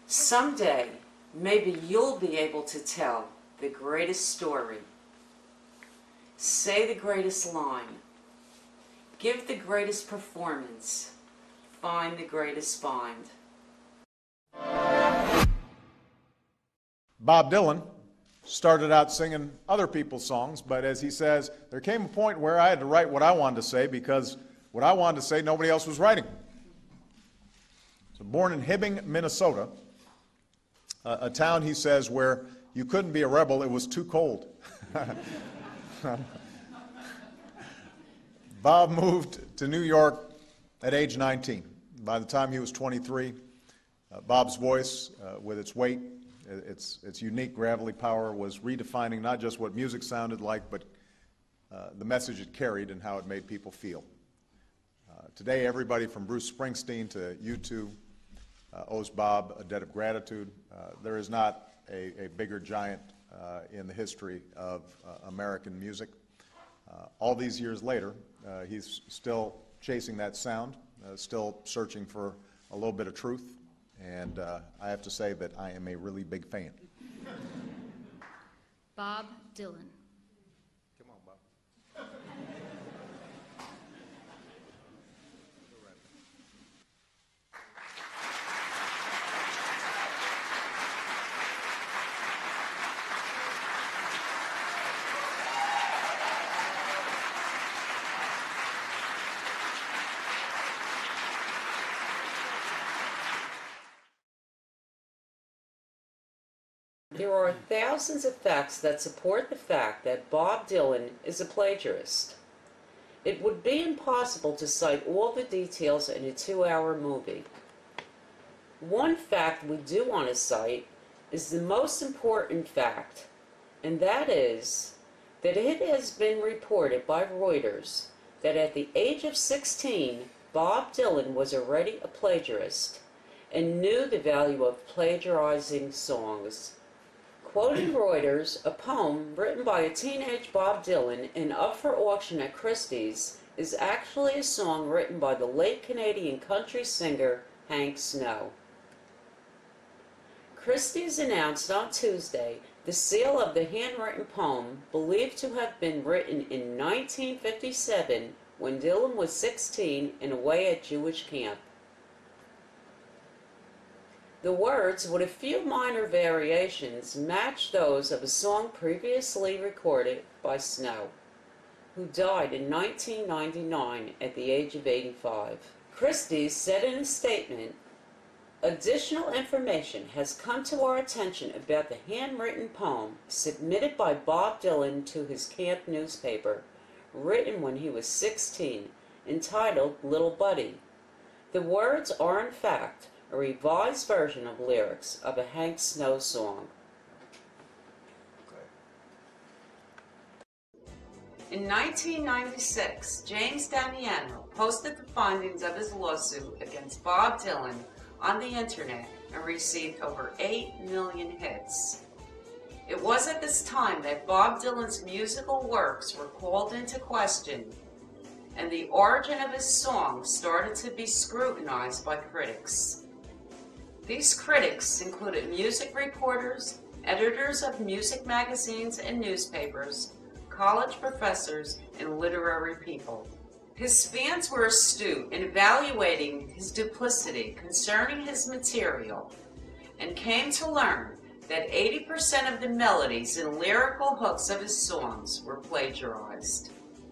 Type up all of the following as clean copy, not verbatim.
Someday, maybe you'll be able to tell the greatest story. Say the greatest line. Give the greatest performance. Find the greatest find. Bob Dylan started out singing other people's songs, but as he says, there came a point where I had to write what I wanted to say because what I wanted to say nobody else was writing. So born in Hibbing, Minnesota, a town, he says, where you couldn't be a rebel, it was too cold. Bob moved to New York at age 19. By the time he was 23, Bob's voice, with its weight, its unique gravelly power, was redefining not just what music sounded like, but the message it carried and how it made people feel. Today, everybody from Bruce Springsteen to U2 owes Bob a debt of gratitude. There is not a bigger giant in the history of American music. All these years later, he's still chasing that sound, still searching for a little bit of truth, and I have to say that I am a really big fan. Bob Dylan. Come on, Bob. There are thousands of facts that support the fact that Bob Dylan is a plagiarist. It would be impossible to cite all the details in a 2-hour movie. One fact we do want to cite is the most important fact, and that is that it has been reported by Reuters that at the age of 16, Bob Dylan was already a plagiarist and knew the value of plagiarizing songs. Quoting Reuters, a poem written by a teenage Bob Dylan and up for auction at Christie's is actually a song written by the late Canadian country singer Hank Snow. Christie's announced on Tuesday the sale of the handwritten poem, believed to have been written in 1957 when Dylan was 16 and away at Jewish camp. The words, with a few minor variations, match those of a song previously recorded by Snow, who died in 1999 at the age of 85. Christie's said in a statement, "Additional information has come to our attention about the handwritten poem submitted by Bob Dylan to his camp newspaper, written when he was 16, entitled Little Buddy. The words are in fact a revised version of lyrics of a Hank Snow song." In 1996, James Damiano posted the findings of his lawsuit against Bob Dylan on the internet and received over 8 million hits. It was at this time that Bob Dylan's musical works were called into question, and the origin of his songs started to be scrutinized by critics. These critics included music reporters, editors of music magazines and newspapers, college professors, and literary people. His fans were astute in evaluating his duplicity concerning his material, and came to learn that 80% of the melodies and lyrical hooks of his songs were plagiarized.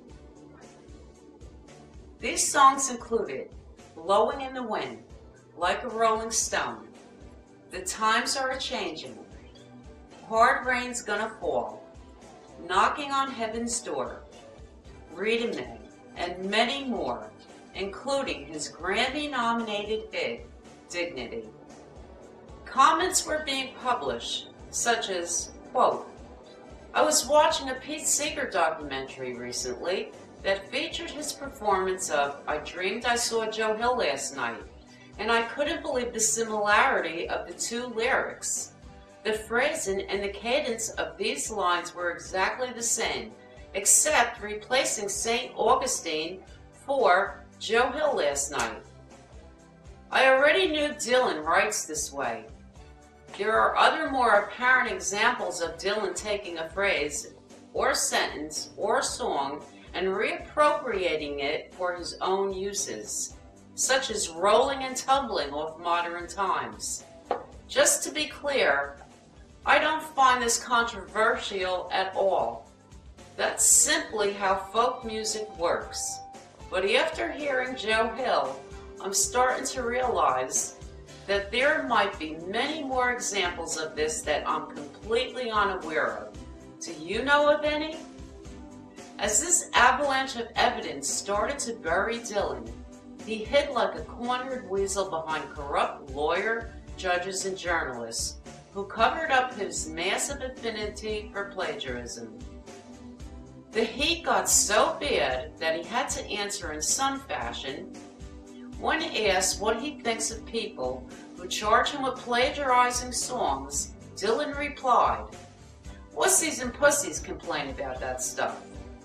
These songs included Blowin In The Wind, Like a Rolling Stone, The Times Are A-Changin', Hard Rain's Gonna Fall, Knocking on Heaven's Door, Rita Mae, and many more, including his Grammy-nominated hit, Dignity. Comments were being published, such as, quote, "I was watching a Pete Seeger documentary recently that featured his performance of I Dreamed I Saw Joe Hill Last Night, and I couldn't believe the similarity of the two lyrics. The phrasing and the cadence of these lines were exactly the same, except replacing St. Augustine for Joe Hill Last Night. I already knew Dylan writes this way. There are other more apparent examples of Dylan taking a phrase or sentence or song and reappropriating it for his own uses, such as rolling and tumbling off Modern Times. Just to be clear, I don't find this controversial at all. That's simply how folk music works. But after hearing Joe Hill, I'm starting to realize that there might be many more examples of this that I'm completely unaware of. Do you know of any? As this avalanche of evidence started to bury Dylan, he hid like a cornered weasel behind corrupt lawyer, judges, and journalists who covered up his massive affinity for plagiarism. The heat got so bad that he had to answer in some fashion. When asked what he thinks of people who charge him with plagiarizing songs, Dylan replied, "Wussies and pussies complain about that stuff."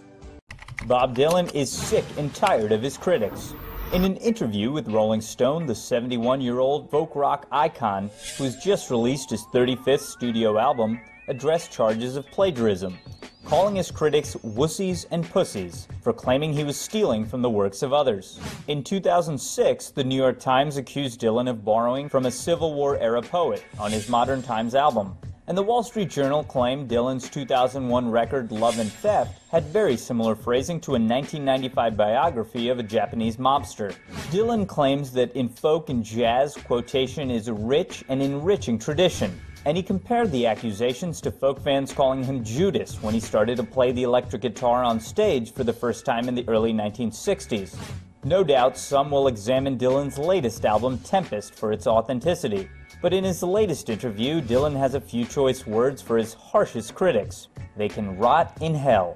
Bob Dylan is sick and tired of his critics. In an interview with Rolling Stone, the 71-year-old folk rock icon, who has just released his 35th studio album, addressed charges of plagiarism, calling his critics wussies and pussies for claiming he was stealing from the works of others. In 2006, the New York Times accused Dylan of borrowing from a Civil War-era poet on his Modern Times album. And the Wall Street Journal claimed Dylan's 2001 record Love and Theft had very similar phrasing to a 1995 biography of a Japanese mobster. Dylan claims that in folk and jazz, quotation is a rich and enriching tradition, and he compared the accusations to folk fans calling him Judas when he started to play the electric guitar on stage for the first time in the early 1960s. No doubt some will examine Dylan's latest album, Tempest, for its authenticity. But in his latest interview, Dylan has a few choice words for his harshest critics. They can rot in hell.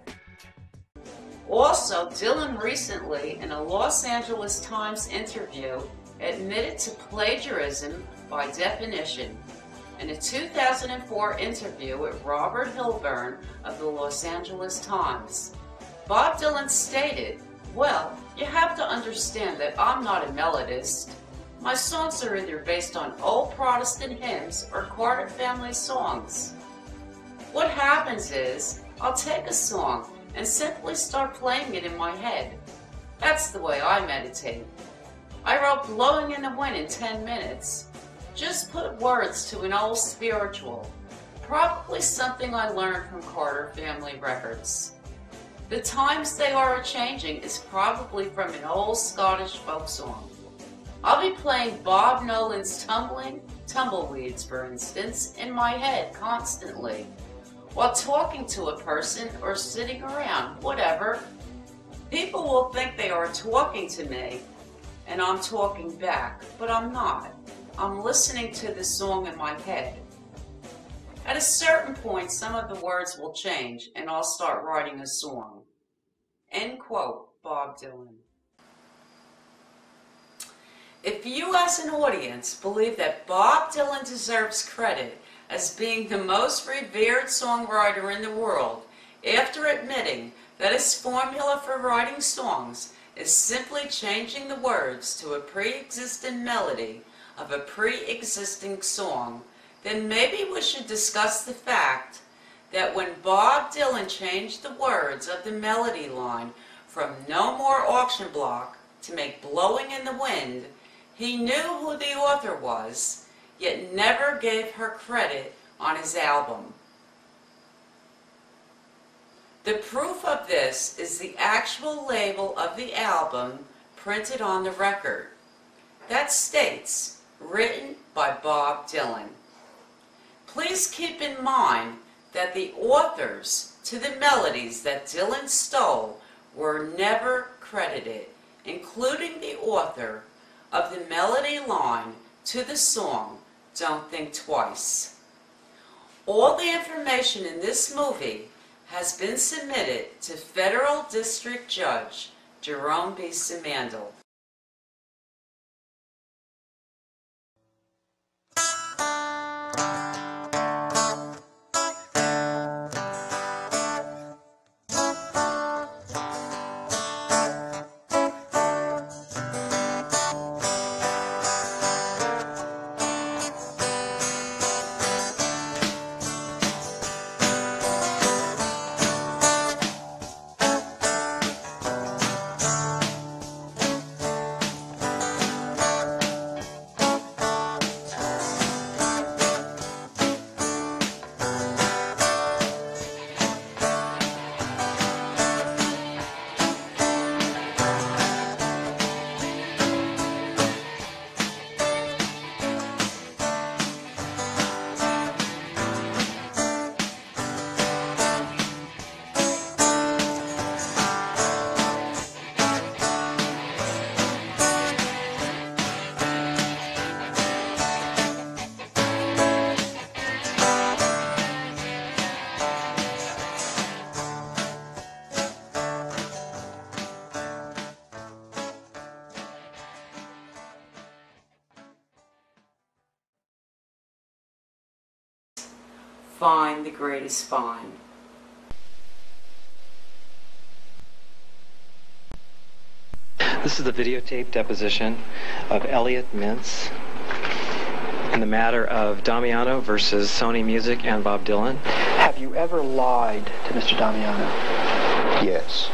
Also, Dylan recently, in a Los Angeles Times interview, admitted to plagiarism by definition. In a 2004 interview with Robert Hilburn of the Los Angeles Times, Bob Dylan stated, "Well, you have to understand that I'm not a melodist. My songs are either based on old Protestant hymns or Carter family songs. What happens is, I'll take a song and simply start playing it in my head. That's the way I meditate. I wrote Blowin In The Wind in 10 minutes. Just put words to an old spiritual, probably something I learned from Carter family records. The times they are a-changing is probably from an old Scottish folk song. I'll be playing Bob Nolan's Tumbleweeds, for instance, in my head constantly, while talking to a person or sitting around, whatever. People will think they are talking to me, and I'm talking back, but I'm not. I'm listening to the song in my head. At a certain point, some of the words will change, and I'll start writing a song." End quote, Bob Dylan. If you as an audience believe that Bob Dylan deserves credit as being the most revered songwriter in the world, after admitting that his formula for writing songs is simply changing the words to a pre-existing melody of a pre-existing song, then maybe we should discuss the fact that when Bob Dylan changed the words of the melody line from "No More Auction Block" to make "Blowin In The Wind," he knew who the author was, yet never gave her credit on his album. The proof of this is the actual label of the album printed on the record. That states, "Written by Bob Dylan." Please keep in mind that the authors to the melodies that Dylan stole were never credited, including the author of the melody line to the song "Don't Think Twice." All the information in this movie has been submitted to Federal District Judge Jerome B. Simandl. find the greatest find. This is the videotape deposition of Elliot Mintz in the matter of Damiano versus Sony Music and Bob Dylan. Have you ever lied to Mr. Damiano? Yes.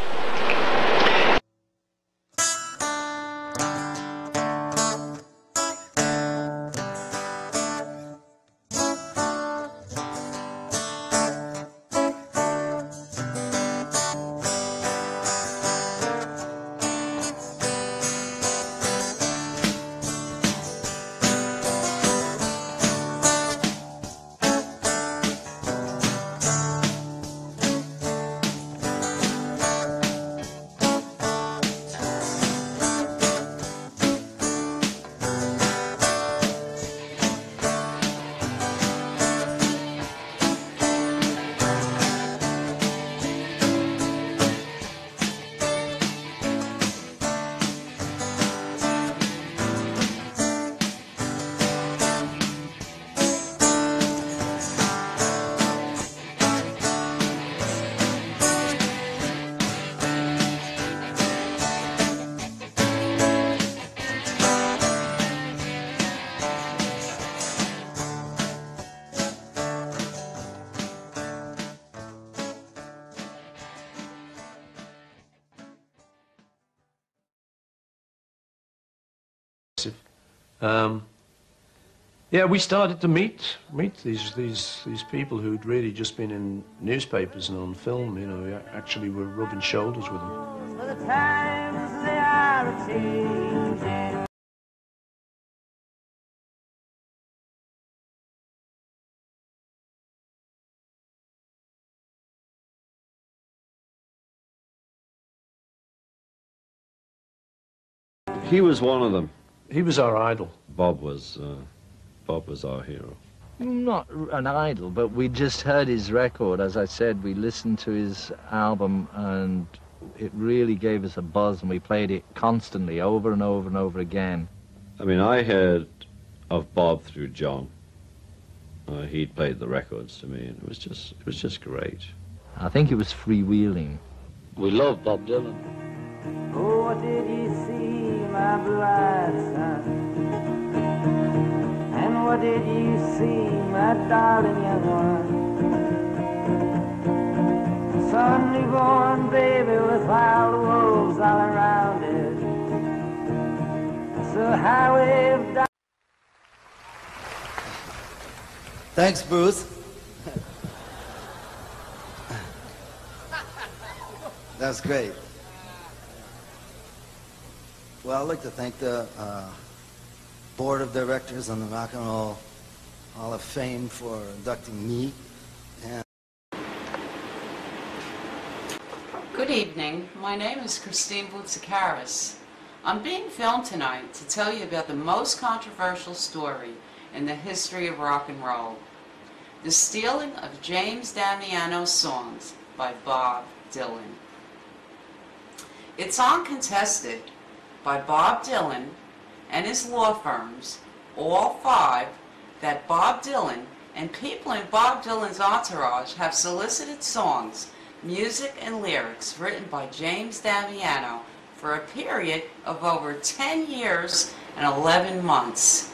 Yeah, we started to meet these people who'd really just been in newspapers and on film. You know, we actually were rubbing shoulders with them. The times they are changing. He was one of them. He was our idol. Bob was our hero. Not an idol, but we just heard his record. As I said, we listened to his album and it really gave us a buzz, and we played it constantly over and over and over again. I mean, I heard of Bob through John. He'd played the records to me, and it was just great. I think it was freewheeling. We love Bob Dylan. Oh, what did you see, my blue-eyed son? And what did you see, my darling young one? Son, newborn baby with wild wolves all around it. So highway of dark. Thanks, Bruce. That's great. Well, I'd like to thank the board of directors on the Rock and Roll Hall of Fame for inducting me. And Good evening. My name is Christine Boutsikaris. I'm being filmed tonight to tell you about the most controversial story in the history of rock and roll. The stealing of James Damiano's songs by Bob Dylan. It's uncontested by Bob Dylan and his law firms, all five, that Bob Dylan and people in Bob Dylan's entourage have solicited songs, music, and lyrics written by James Damiano for a period of over 10 years and 11 months.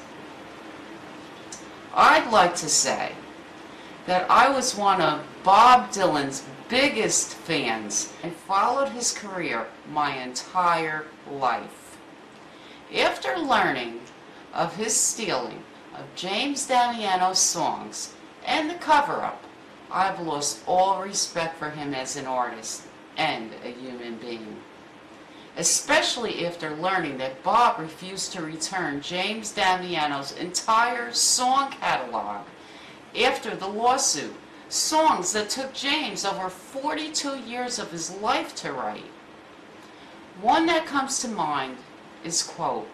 I'd like to say that I was one of Bob Dylan's biggest fans and followed his career my entire life. After learning of his stealing of James Damiano's songs and the cover-up, I've lost all respect for him as an artist and a human being. Especially after learning that Bob refused to return James Damiano's entire song catalog after the lawsuit, songs that took James over 42 years of his life to write. One that comes to mind is, quote,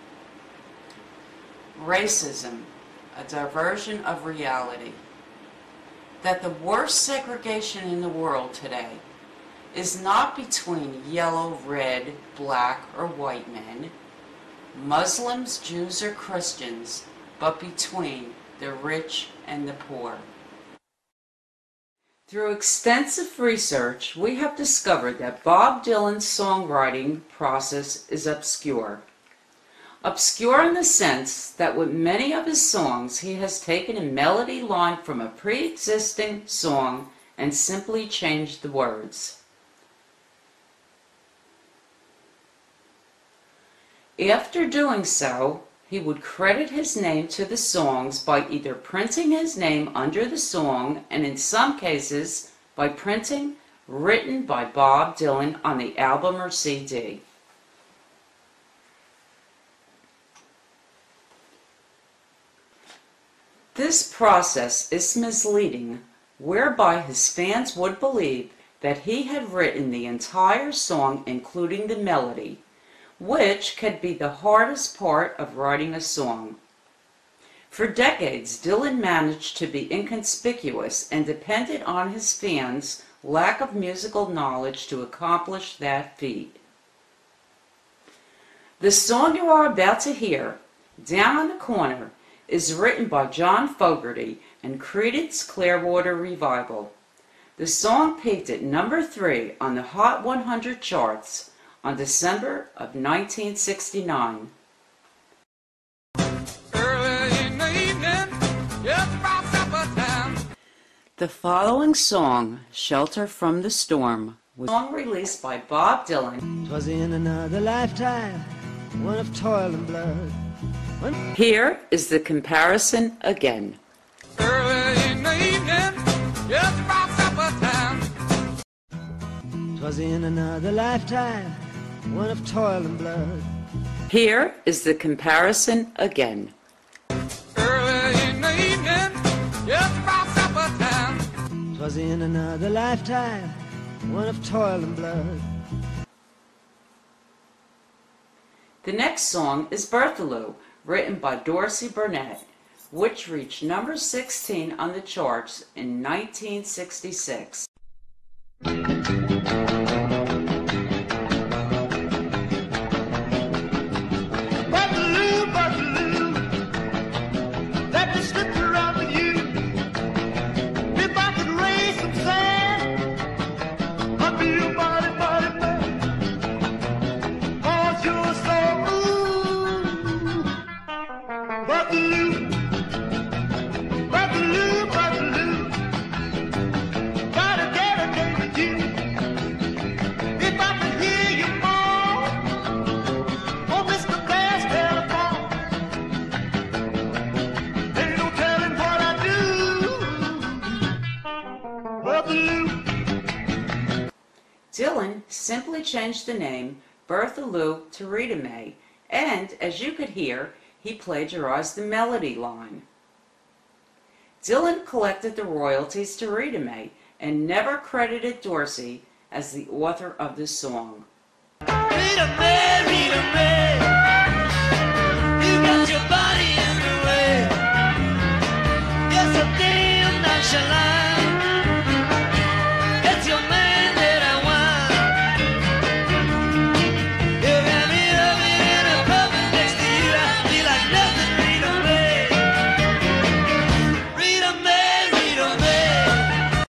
"Racism, a diversion of reality. That the worst segregation in the world today is not between yellow, red, black, or white men, Muslims, Jews, or Christians, but between the rich and the poor." Through extensive research, we have discovered that Bob Dylan's songwriting process is obscure. Obscure in the sense that with many of his songs, he has taken a melody line from a pre-existing song and simply changed the words. After doing so, he would credit his name to the songs by either printing his name under the song and in some cases by printing written by Bob Dylan on the album or CD. This process is misleading, whereby his fans would believe that he had written the entire song including the melody, which can be the hardest part of writing a song. For decades, Dylan managed to be inconspicuous and depended on his fans' lack of musical knowledge to accomplish that feat. The song you are about to hear, Down on the Corner, is written by John Fogerty and Creedence Clearwater Revival. The song peaked at number 3 on the Hot 100 charts on December of 1969. The following song, Shelter from the Storm, was a song released by Bob Dylan. 'Twas in another lifetime, one of toil and blood. Here is the comparison again. Early in the evening, just about supper time. 'Twas in another lifetime, one of toil and blood. Here is the comparison again. Early in the evening, just about supper time. 'Twas in another lifetime, one of toil and blood. The next song is Berthaloo, written by Dorsey Burnett, which reached number 16 on the charts in 1966. Dylan simply changed the name Berthaloo to Rita Mae, and as you could hear, he plagiarized the melody line. Dylan collected the royalties to Rita Mae and never credited Dorsey as the author of the song. Rita Mae, you got your body in the way. You're so damn nonchalant. It's your man that I want. You got me loving in a puppet next to you. I feel like nothing, Rita Mae. Rita Mae, Rita Mae.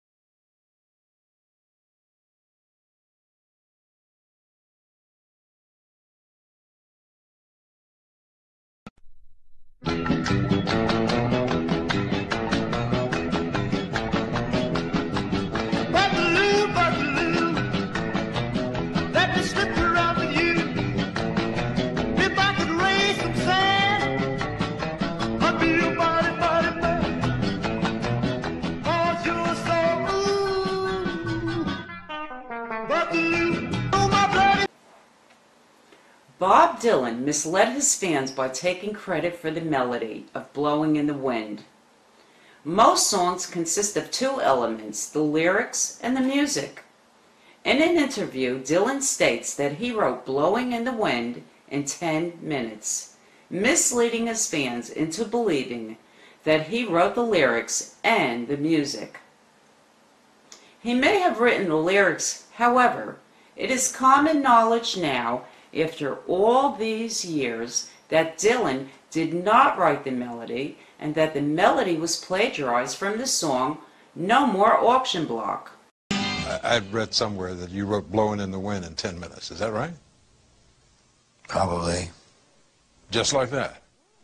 Bob Dylan misled his fans by taking credit for the melody of Blowin In The Wind. Most songs consist of two elements, the lyrics and the music. In an interview, Dylan states that he wrote Blowin In The Wind in 10 minutes, misleading his fans into believing that he wrote the lyrics and the music. He may have written the lyrics, however, it is common knowledge now, after all these years, that Dylan did not write the melody and that the melody was plagiarized from the song No more auction block. I've read somewhere that you wrote Blowin In The Wind in 10 minutes. Is that right? Probably. Just like that?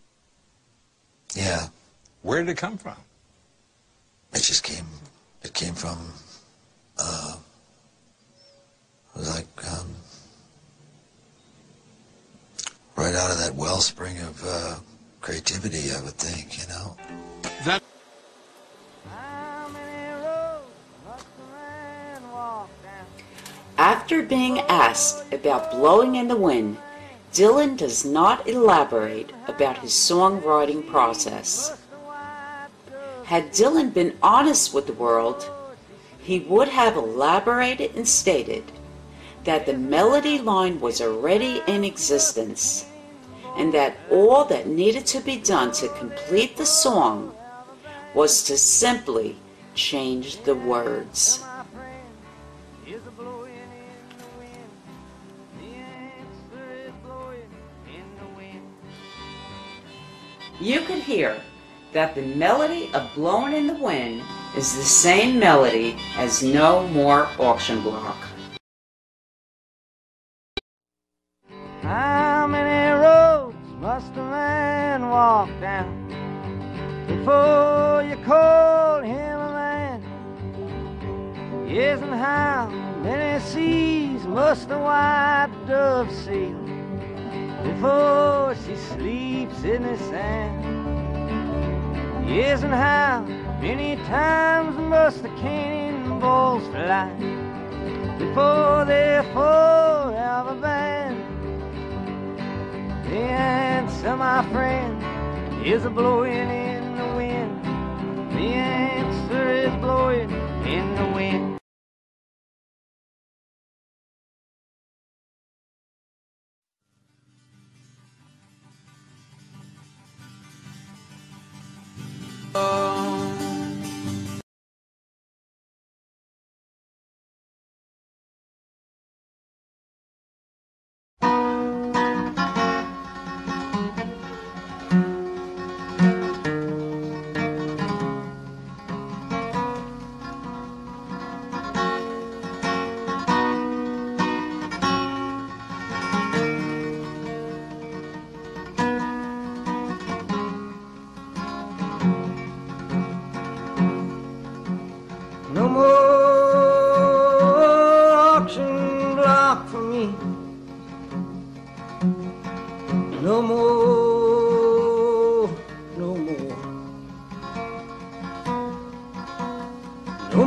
Yeah. Where did it come from? It just came, it came from, it was like, right out of that wellspring of creativity, I would think, you know. That After being asked about Blowing in the Wind, Dylan does not elaborate about his songwriting process. Had Dylan been honest with the world, he would have elaborated and stated that the melody line was already in existence and that all that needed to be done to complete the song was to simply change the words. You could hear that the melody of Blowin' in the Wind is the same melody as No More Auction Block. How many roads must a man walk down before you call him a man? Yes, and how many seas must a white dove sail before she sleeps in the sand? Yes, and how many times must the cannonballs fly before they're forever banned? The answer, my friend, is a blowing in the wind. The answer is blowing in the wind. No more auction block for me. No more, no more. No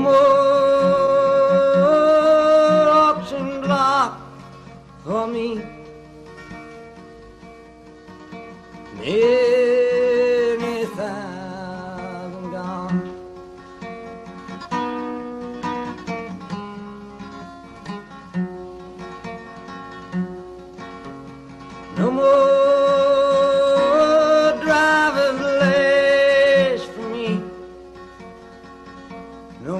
more auction block for me. Many thousand gone. No more driver's lash for me. No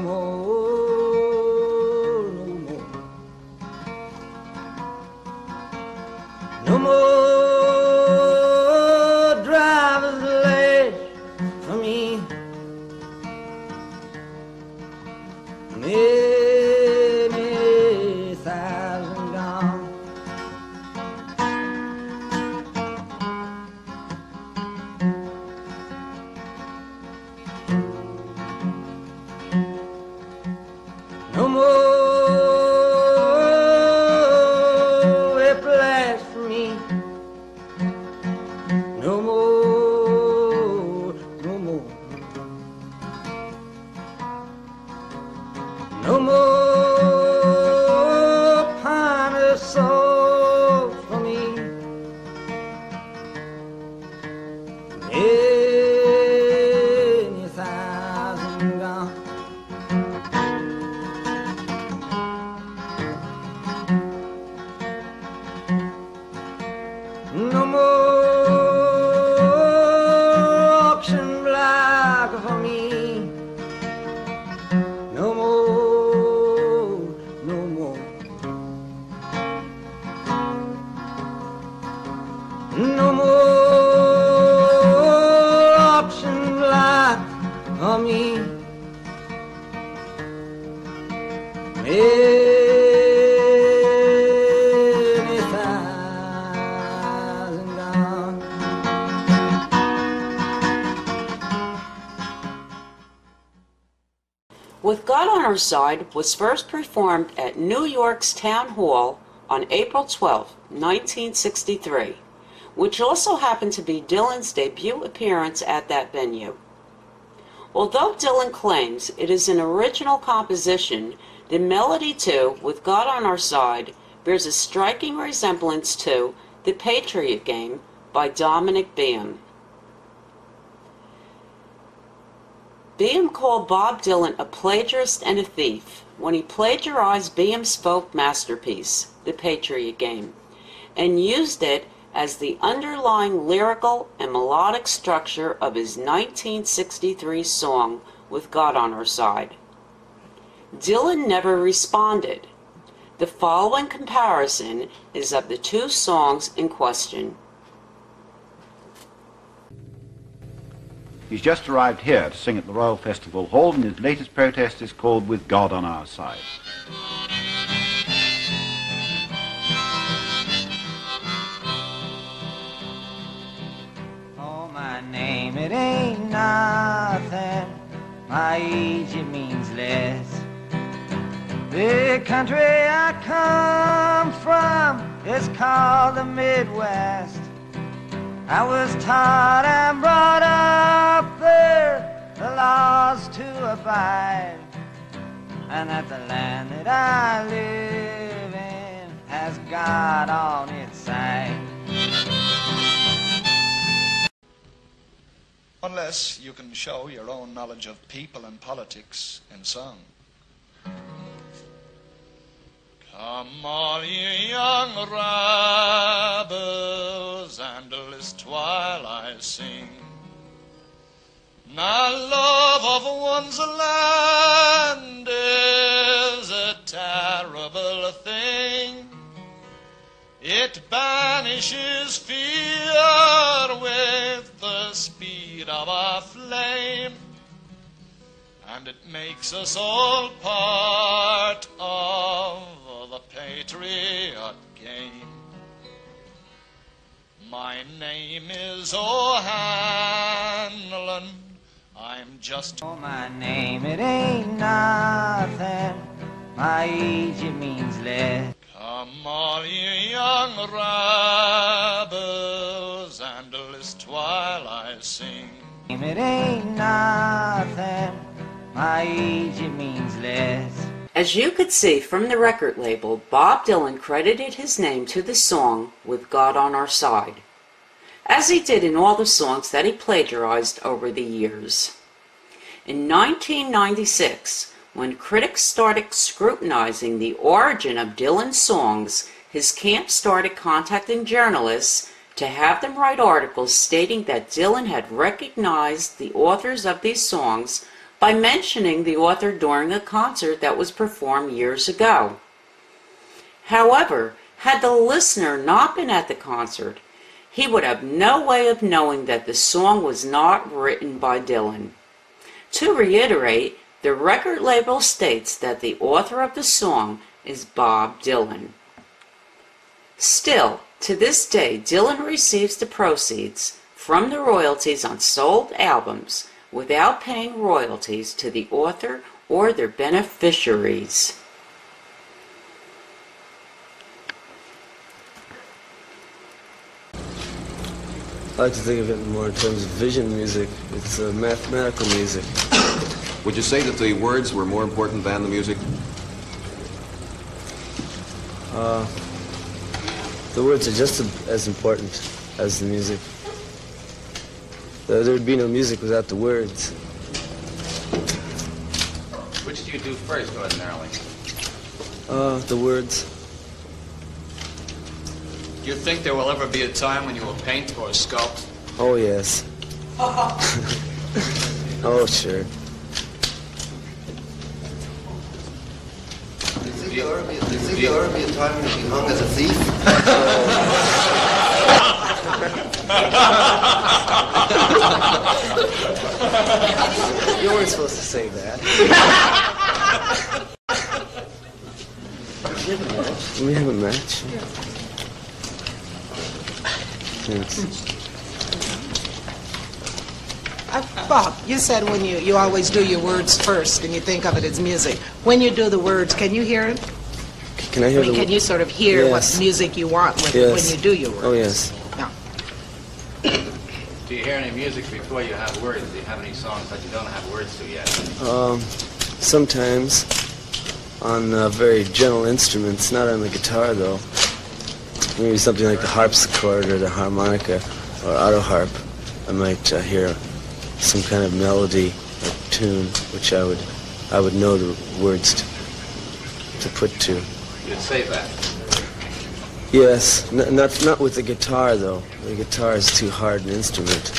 more, no more. No more driver's lash for me. Many thousand gone. No more whiplash for me. No more, no more. No more pine or salt for me. Many thousand gone. No more auction block for me. No more, many thousand gone. With God on Our Side was first performed at New York's Town Hall on April 12, 1963, which also happened to be Dylan's debut appearance at that venue. Although Dylan claims it is an original composition, the melody to With God on Our Side bears a striking resemblance to The Patriot Game by Dominic Beam. Beam called Bob Dylan a plagiarist and a thief when he plagiarized Beam's folk masterpiece, The Patriot Game, and used it as the underlying lyrical and melodic structure of his 1963 song, With God on Our Side. Dylan never responded. The following comparison is of the two songs in question. He's just arrived here to sing at the Royal Festival Hall, and his latest protest is called With God on Our Side. Oh, my name, it ain't nothing. My age, it means less. The country I come from is called the Midwest. I was taught and brought up there the laws to abide, and that the land that I live in has God on its side. Unless you can show your own knowledge of people and politics in song. Come all ye young rebels, and list while I sing. Now love of one's land is a terrible thing. It banishes fear with the speed of a flame, and it makes us all part of the patriot game. My name is O'Hanlon, I'm just... Oh, my name, it ain't nothing. My age, it means less. Come all ye young rebels, and list while I sing. It ain't nothing. My age, it means less. As you could see from the record label, Bob Dylan credited his name to the song With God on Our Side, as he did in all the songs that he plagiarized over the years. In 1996, when critics started scrutinizing the origin of Dylan's songs, his camp started contacting journalists to have them write articles stating that Dylan had recognized the authors of these songs by mentioning the author during a concert that was performed years ago. However, had the listener not been at the concert, he would have no way of knowing that the song was not written by Dylan. To reiterate, the record label states that the author of the song is Bob Dylan. Still, to this day, Dylan receives the proceeds from the royalties on sold albums without paying royalties to the author or their beneficiaries. I like to think of it more in terms of vision music. It's mathematical music. Would you say that the words were more important than the music? The words are just as important as the music. There would be no music without the words. Which do you do first, ordinarily? The words. Do you think there will ever be a time when you will paint or sculpt? Oh, yes. Oh, sure. Do you think there'll ever be a time when you'll be hung as a thief? You weren't supposed to say that. Can we have a match? Thanks. Bob, you said when you always do your words first and you think of it as music. When you do the words, can you hear it? Can I hear can you sort of hear what music you want when you do your words? Oh, yes. Yeah. Do you hear any music before you have words? Do you have any songs that you don't have words to yet? Sometimes on very gentle instruments, not on the guitar though. Maybe something like the harpsichord or the harmonica or auto harp. I might hear some kind of melody or tune which I would know the words to put to. You'd say that? Yes, not with the guitar though. The guitar is too hard an instrument.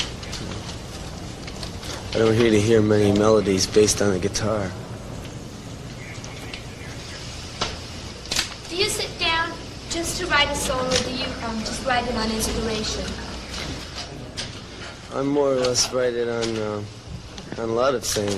I don't really hear many melodies based on the guitar. Do you sit down just to write a song, or do you just write it on inspiration? I more or less write it on a lot of things.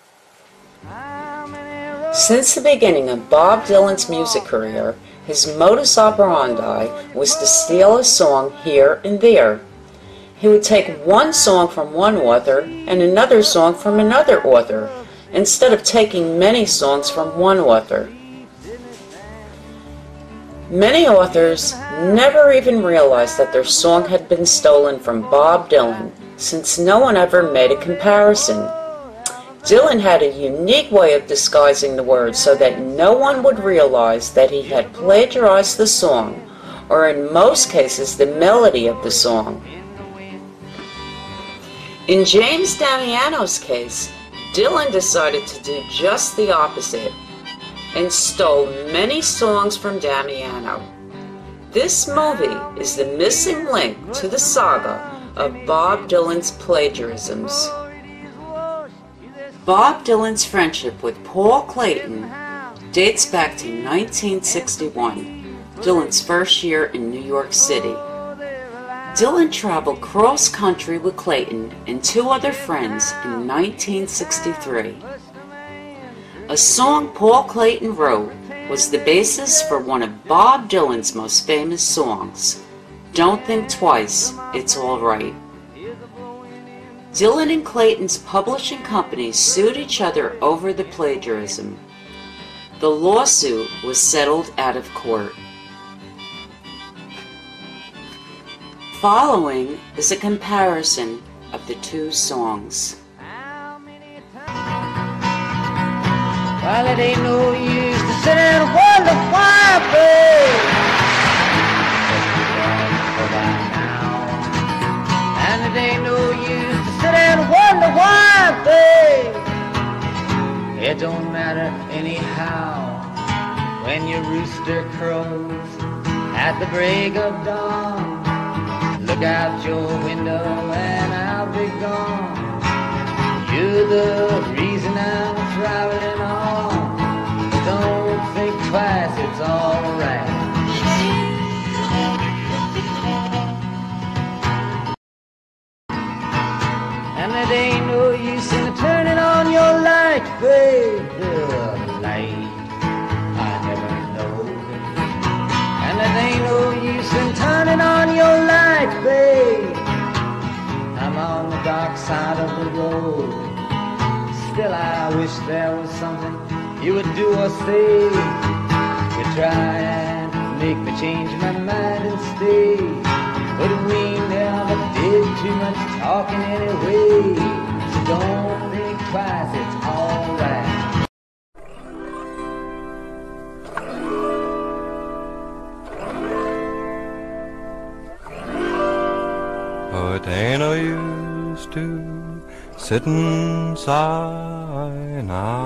Since the beginning of Bob Dylan's music career, his modus operandi was to steal a song here and there. He would take one song from one author and another song from another author, instead of taking many songs from one author. Many authors never even realized that their song had been stolen from Bob Dylan, since no one ever made a comparison. Dylan had a unique way of disguising the words so that no one would realize that he had plagiarized the song, or in most cases the melody of the song. In James Damiano's case, Dylan decided to do just the opposite and stole many songs from Damiano. This movie is the missing link to the saga of Bob Dylan's plagiarisms. Bob Dylan's friendship with Paul Clayton dates back to 1961, Dylan's first year in New York City. Dylan traveled cross-country with Clayton and two other friends in 1963. A song Paul Clayton wrote was the basis for one of Bob Dylan's most famous songs, Don't Think Twice, It's All Right. Dylan and Clayton's publishing companies sued each other over the plagiarism. The lawsuit was settled out of court. Following is a comparison of the two songs. Well, it ain't no use to sit and wonder why, babe. And it ain't no use to sit and wonder why, babe. It don't matter anyhow when your rooster crows at the break of dawn. Look out your window and I'll be gone. You're the reason I'm traveling on. Don't think twice, it's alright. And it ain't no use in turning on your light, babe. The light I never know. And it ain't no use in turning on your light, babe. I'm on the dark side of the road. Still I wish there was something you would do or say. You try and make me change my mind and stay, but we never did too much talking anyway. So don't think twice, it's alright. Oh, it ain't no use to sit and sigh now,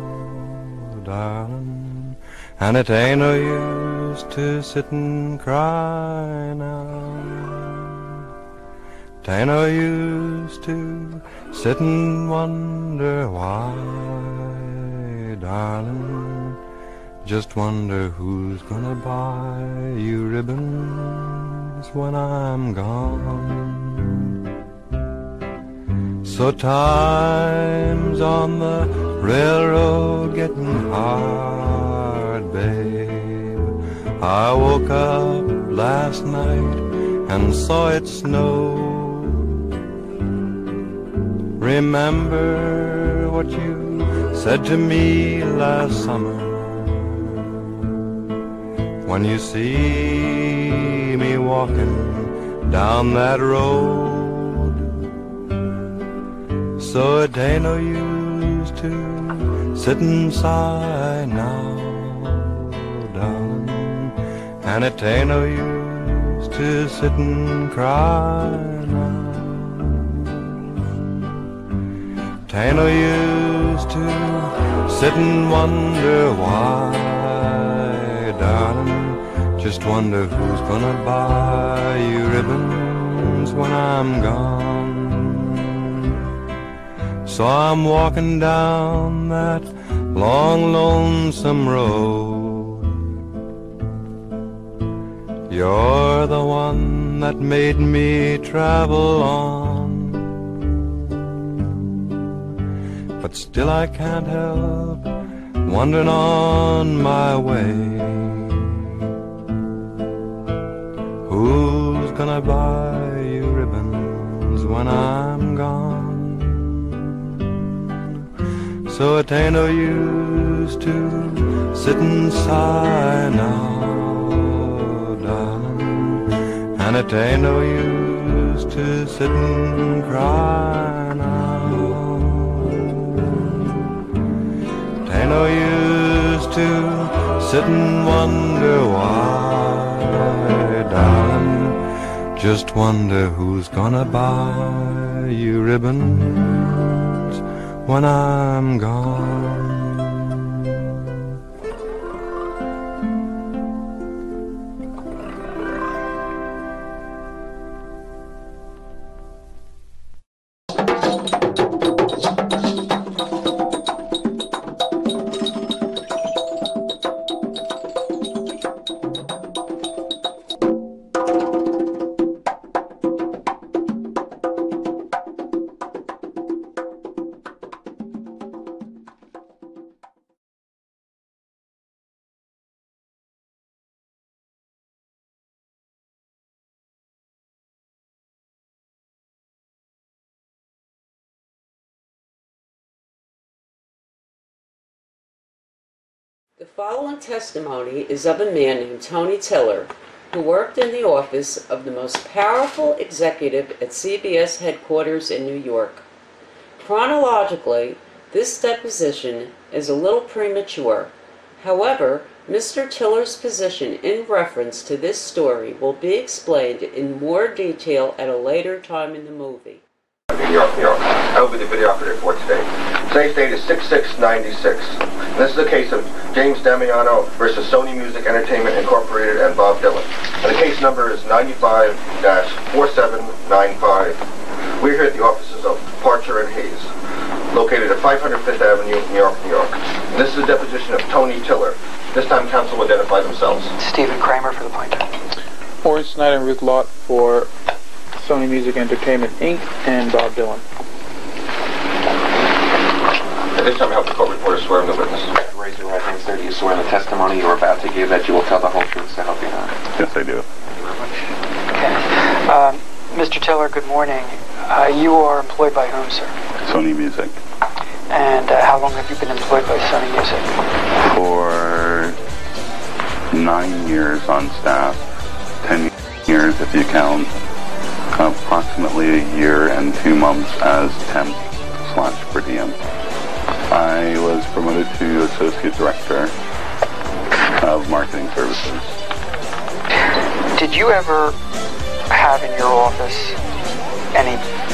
darling, and it ain't no use to sit and cry now. It ain't no use to sit and wonder why, darling. Just wonder who's gonna buy you ribbons when I'm gone. So time's on the railroad getting hard, babe. I woke up last night and saw it snow. Remember what you said to me last summer. When you see me walking down that road, so it ain't no use to sit and sigh now, darling, and it ain't no use to sit and cry now. It ain't no use to sit and wonder why, darling. Just wonder who's gonna buy you ribbons when I'm gone. So I'm walking down that long, lonesome road. You're the one that made me travel on, but still I can't help wandering on my way. Who's gonna buy you ribbons when I'm gone? So it ain't no use to sit and sigh now, darling, and it ain't no use to sit and cry now. It ain't no use to sit and wonder why, darling. Just wonder who's gonna buy you ribbons when I'm gone. The following testimony is of a man named Tony Tiller, who worked in the office of the most powerful executive at CBS headquarters in New York. Chronologically, this deposition is a little premature. However, Mr. Tiller's position in reference to this story will be explained in more detail at a later time in the movie. New York, New York. I will be the videographer for today. Today's date is 6/6/96. And this is the case of James Damiano versus Sony Music Entertainment Incorporated and Bob Dylan. And the case number is 95-4795. We're here at the offices of Parcher and Hayes, located at 500 Fifth Avenue, New York, New York. And this is a deposition of Tony Tiller. This time counsel will identify themselves. Stephen Kramer for the plaintiff. Orange Snyder and Ruth Lott for Sony Music Entertainment, Inc. and Bob Dylan. At this time, I have the court reporter swear in the witness. Raise your right hand, sir. Do you swear in the testimony you are about to give that you will tell the whole truth, so help you God? Yes, I do. Okay. Mr. Tiller, good morning. You are employed by whom, sir? Sony Music. And how long have you been employed by Sony Music? For 9 years on staff, 10 years if you count approximately a year and 2 months as temp / per diem. I was promoted to Associate Director of Marketing Services. Did you ever have in your office any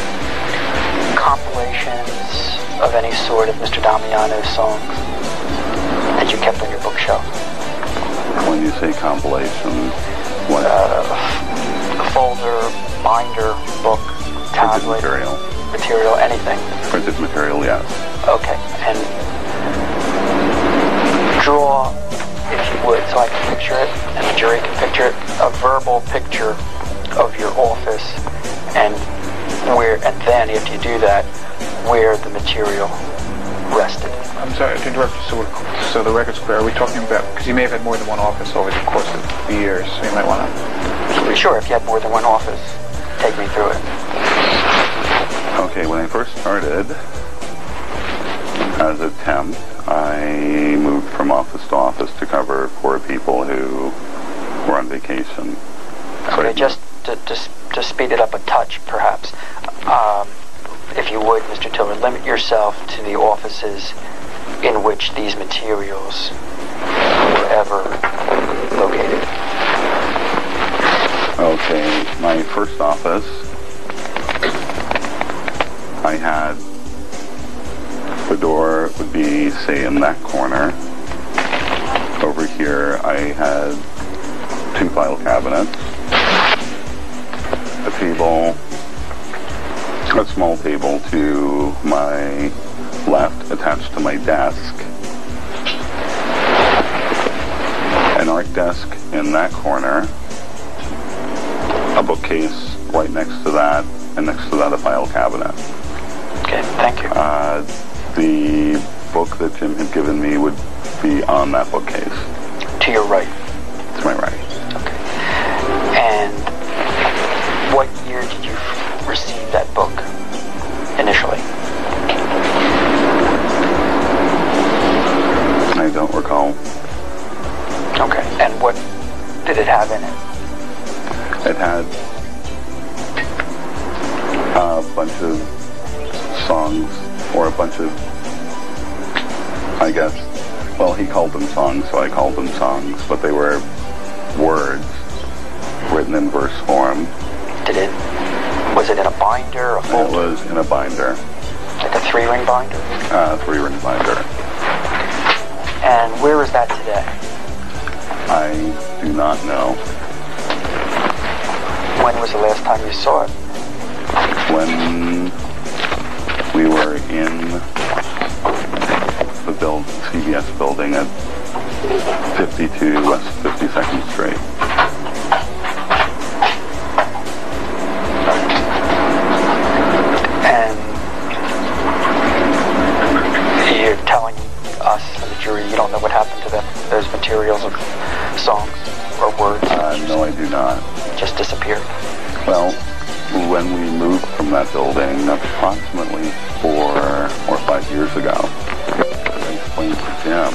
compilations of any sort of Mr. Damiano's songs that you kept on your bookshelf? When you say compilation, what? A folder, binder, book, tablet, material, anything. Printed material, yes. Okay, and draw, if you would, so I can picture it, and the jury can picture it, a verbal picture of your office, and then, if you do that, where the material rested. I'm sorry to interrupt you, so the record's clear. Are we talking about, because you may have had more than one office over the course of the years, so you might want to... Sure, if you had more than one office, take me through it. Okay, when I first started as a temp, I moved from office to office to cover for people who were on vacation. Okay, just to speed it up a touch, perhaps. If you would, Mr. Tiller, limit yourself to the offices in which these materials were ever located. Okay, my first office, I had, the door would be, say, in that corner. Over here, I had 2 file cabinets, a table, a small table to my left attached to my desk, an art desk in that corner, a bookcase right next to that, and next to that a file cabinet. Okay, thank you. The book that Jim had given me would be on that bookcase. To your right? To my right. Okay. And what year did you receive that book initially? I don't recall. Okay, and what did it have in it? It had a bunch of songs, or a bunch of, I guess, well, he called them songs, so I called them songs, but they were words written in verse form. Was it in a binder, a folder? It was in a binder. Like a 3-ring binder? 3-ring binder. And where is that today? I do not know. When was the last time you saw it? When we were in the CBS building at 52 West 52nd Street. And you're telling us and the jury you don't know what happened to them, those materials of songs or words? No, I do not. Just disappeared? Well, when we moved from that building approximately 4 or 5 years ago, I explained to Jim,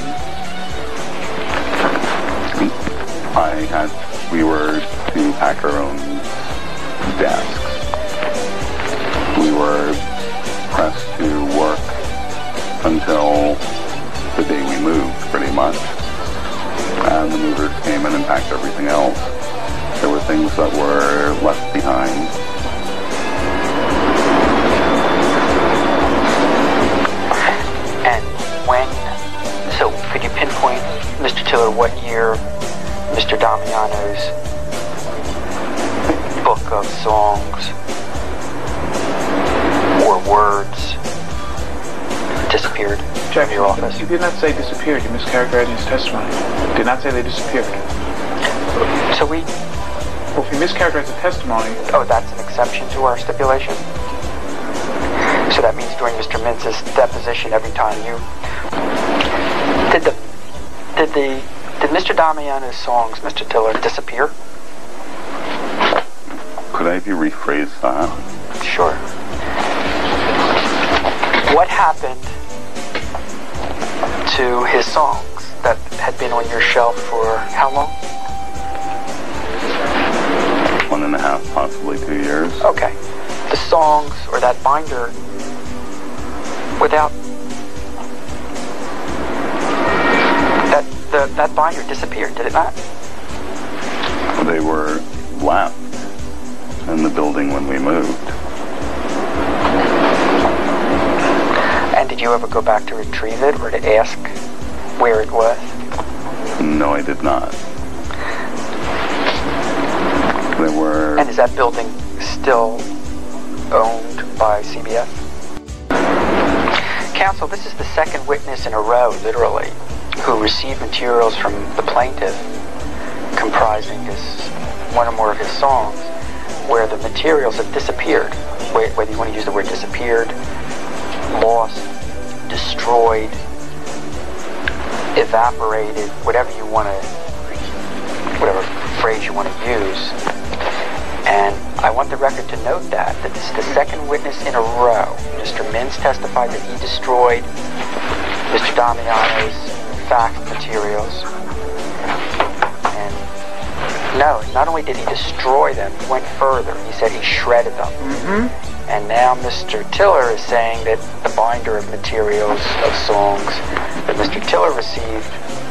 we were to pack our own desks. We were pressed to work until the day we moved, pretty much. And the movers came in and packed everything else. There were things that were left behind. And so could you pinpoint, Mr. Tiller, what year Mr. Damiano's book of songs or words disappeared from your office? You did not say disappeared. You mischaracterized his testimony. You did not say they disappeared. So well, if you mischaracterize the testimony... Oh, that's an exception to our stipulation? So that means during Mr. Mintz's deposition, every time you... Did Mr. Damiano's songs, Mr. Tiller, disappear? Could I have you rephrase that? Sure. What happened to his songs that had been on your shelf for how long? 1.5, possibly 2 years. Okay. The songs, or that binder, without... That binder disappeared, did it not? They were left in the building when we moved. And did you ever go back to retrieve it, or to ask where it was? No, I did not. There were... And is that building still owned by CBS? Counsel, this is the second witness in a row, literally, who received materials from the plaintiff comprising one or more of his songs, where the materials have disappeared, whether you want to use the word disappeared, lost, destroyed, evaporated, whatever phrase you want to use. And I want the record to note that this is the second witness in a row. Mr. Mintz testified that he destroyed Mr. Damiano's fax materials. And no, not only did he destroy them, he went further. He said he shredded them. And now Mr. Tiller is saying that the binder of materials of songs that Mr. Tiller received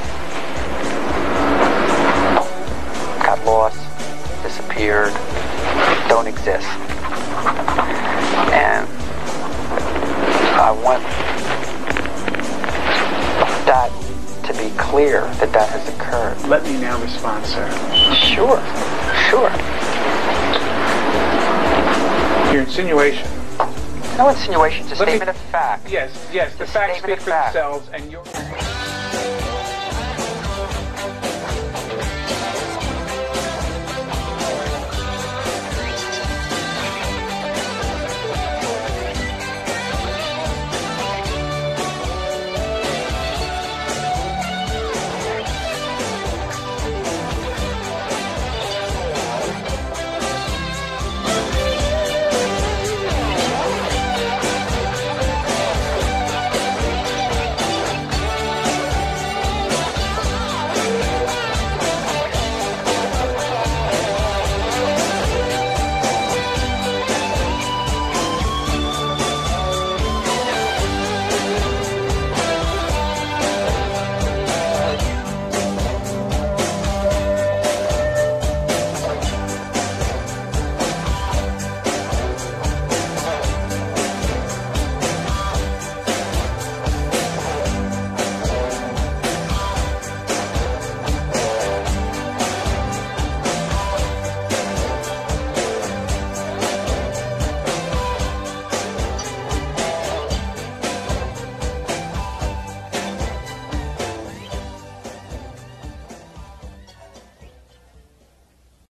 got lost, disappeared, don't exist. And I want that to be clear that that has occurred. Let me now respond, sir. Sure. Your insinuation. No insinuation, it's a statement of fact. Yes, the facts speak for themselves, and your...